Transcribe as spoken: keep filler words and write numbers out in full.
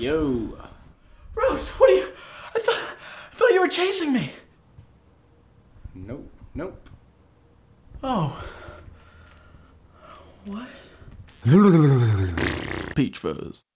Yo. Rose, what are you? I thought, I thought you were chasing me. Nope. Nope. Oh. What? Peach fuzz.